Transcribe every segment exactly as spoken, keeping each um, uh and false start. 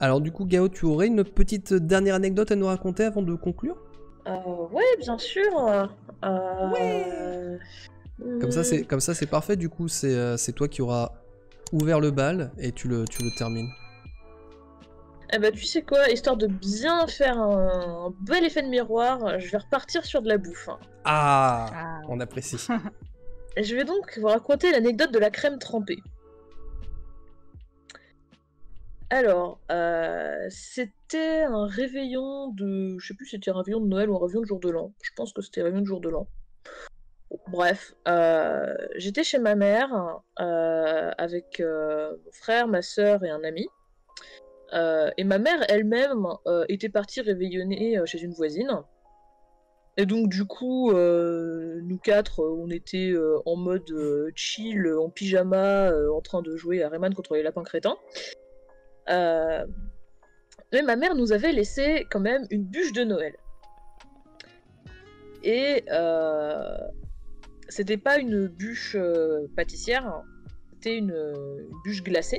Alors du coup, Gao, tu aurais une petite dernière anecdote à nous raconter avant de conclure? Euh, ouais, bien sûr. Euh... Ouais. Comme ça, hmm. c'est comme ça, c'est parfait. Du coup, c'est euh, c'est toi qui auras ouvert le bal et tu le tu le termines. Eh bah, tu sais quoi, histoire de bien faire un, un bel effet de miroir, je vais repartir sur de la bouffe. hein. Ah, Ah. on apprécie. Et je vais donc vous raconter l'anecdote de la crème trempée. Alors, euh, c'était un réveillon de... Je sais plus si c'était un réveillon de Noël ou un réveillon de jour de l'an. Je pense que c'était un réveillon de jour de l'an. Bref, euh, j'étais chez ma mère euh, avec euh, mon frère, ma sœur et un ami. Euh, et ma mère elle-même euh, était partie réveillonner euh, chez une voisine. Et donc du coup, euh, nous quatre, euh, on était euh, en mode euh, chill, en pyjama, euh, en train de jouer à Rayman contre les lapins crétins. Euh, mais ma mère nous avait laissé quand même une bûche de Noël. Et euh, c'était pas une bûche euh, pâtissière, hein. C'était une, une bûche glacée.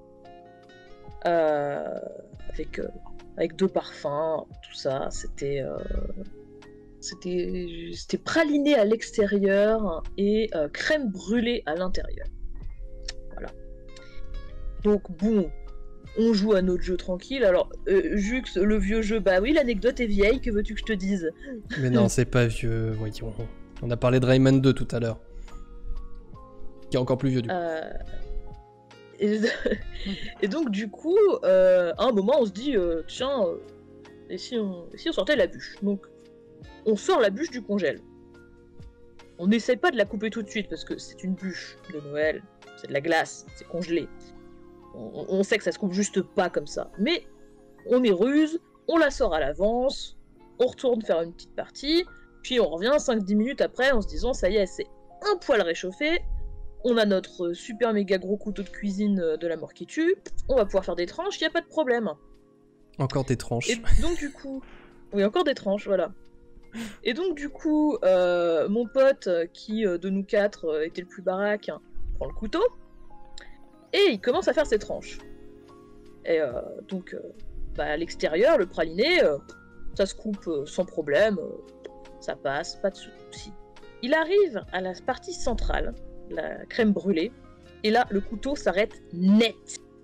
Euh, avec, euh, avec deux parfums, tout ça. C'était... Euh, C'était, c'était praliné à l'extérieur et euh, crème brûlée à l'intérieur. Voilà. Donc bon, on joue à notre jeu tranquille. Alors, euh, Jux, le vieux jeu, bah oui, l'anecdote est vieille, que veux-tu que je te dise? Mais non, c'est pas vieux, voyons. On a parlé de Rayman deux tout à l'heure. Qui est encore plus vieux du coup. Euh, Et, et donc du coup, euh, à un moment, on se dit, euh, tiens, euh, et, si on, et si on sortait la bûche? Donc, on sort la bûche du congèle. On n'essaie pas de la couper tout de suite parce que c'est une bûche de Noël, c'est de la glace, c'est congelé. On, on sait que ça se coupe juste pas comme ça. Mais on est ruse, on la sort à l'avance, on retourne faire une petite partie, puis on revient cinq dix minutes après en se disant ça y est, c'est un poil réchauffé, on a notre super méga gros couteau de cuisine de la mort qui tue, on va pouvoir faire des tranches, y a pas de problème. Encore tes tranches. Et donc du coup... Oui, encore des tranches, voilà. Et donc du coup, euh, mon pote, qui euh, de nous quatre euh, était le plus baraque, hein, prend le couteau, et il commence à faire ses tranches. Et euh, donc, euh, bah, à l'extérieur, le praliné, euh, ça se coupe euh, sans problème, euh, ça passe, pas de soucis. Il arrive à la partie centrale, la crème brûlée, et là, le couteau s'arrête net.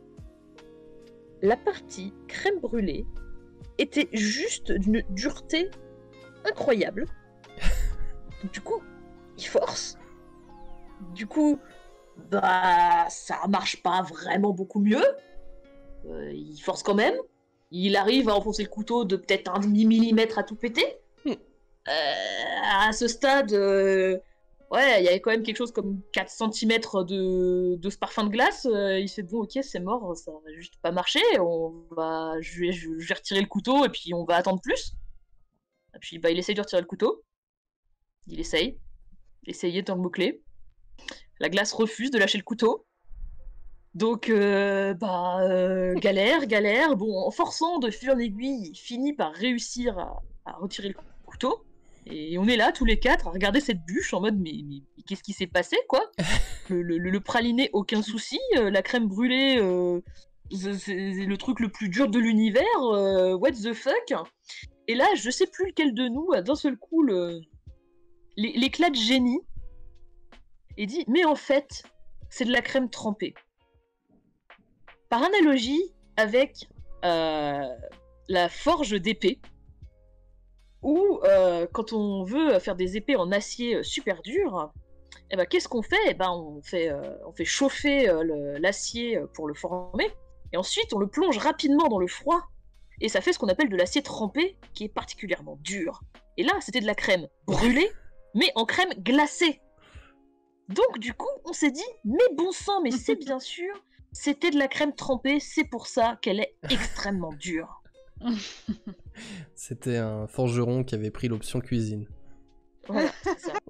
La partie crème brûlée était juste d'une dureté incroyable. Donc du coup, il force. Du coup, bah ça marche pas vraiment beaucoup mieux. Euh, il force quand même. Il arrive à enfoncer le couteau de peut-être un demi-millimètre à tout péter. Hmm. Euh, à ce stade, euh, ouais, il y avait quand même quelque chose comme quatre centimètres de, de ce parfum de glace. Euh, il fait bon, ok, c'est mort, ça va juste pas marcher. On va, je vais, je vais retirer le couteau et puis on va attendre plus. Et puis bah, il essaye de retirer le couteau. Il essaye. Essayer dans le mot-clé. La glace refuse de lâcher le couteau. Donc, euh, bah, euh, galère, galère. Bon, en forçant de fil en aiguille, il finit par réussir à, à retirer le couteau. Et on est là, tous les quatre, à regarder cette bûche en mode mais, mais, mais qu'est-ce qui s'est passé, quoi? le, le, le praliné, aucun souci. Euh, la crème brûlée, euh, c'est le truc le plus dur de l'univers. Euh, what the fuck? Et là, je sais plus lequel de nous a d'un seul coup le... l'éclat de génie et dit mais en fait, c'est de la crème trempée. Par analogie avec euh, la forge d'épée, où euh, quand on veut faire des épées en acier super dur, eh ben, qu'est-ce qu'on fait? Eh ben, on, fait euh, on fait chauffer euh, l'acier pour le former, et ensuite on le plonge rapidement dans le froid, et ça fait ce qu'on appelle de l'acier trempé, qui est particulièrement dur. Et là, c'était de la crème brûlée, mais en crème glacée. Donc du coup, on s'est dit, mais bon sang, mais c'est bien sûr, c'était de la crème trempée, c'est pour ça qu'elle est extrêmement dure. C'était un forgeron qui avait pris l'option cuisine. Voilà, c'est ça.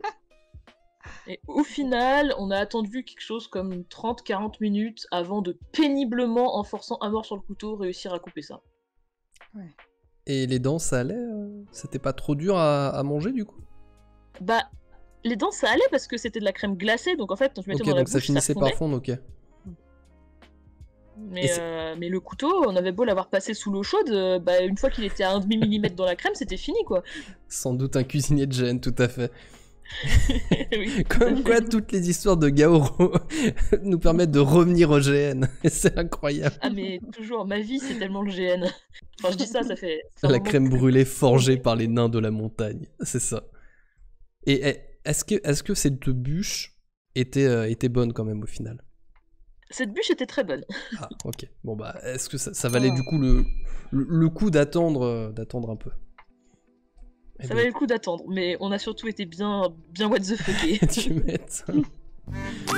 Et au final, on a attendu quelque chose comme trente à quarante minutes avant de péniblement, en forçant un mort sur le couteau, réussir à couper ça. Ouais. Et les dents, ça allait euh, C'était pas trop dur à, à manger du coup? Bah, les dents ça allait parce que c'était de la crème glacée, donc en fait, quand tu mettais Ok, dans la donc bouche, ça finissait fondait. par fondre, ok. Mais, euh, mais le couteau, on avait beau l'avoir passé sous l'eau chaude, euh, bah, une fois qu'il était à un demi millimètre dans la crème, c'était fini, quoi. Sans doute un cuisinier de G N, tout à fait. Oui, Comme quoi, toutes les histoires de Gaoro nous permettent de revenir au G N. C'est incroyable. Ah, mais toujours, ma vie, c'est tellement le G N. Enfin, je dis ça, ça fait... ça La crème brûlée forgée par les nains de la montagne. C'est ça. Et est-ce que, est-ce que cette bûche était, euh, était bonne quand même au final? Cette bûche était très bonne. Ah, ok. Bon, bah, est-ce que ça, ça valait oh. du coup le, le, le coup d'attendre, euh, d'attendre un peu? Ça valait le coup d'attendre, mais on a surtout été bien, bien what the fucké. Tu m'étonnes.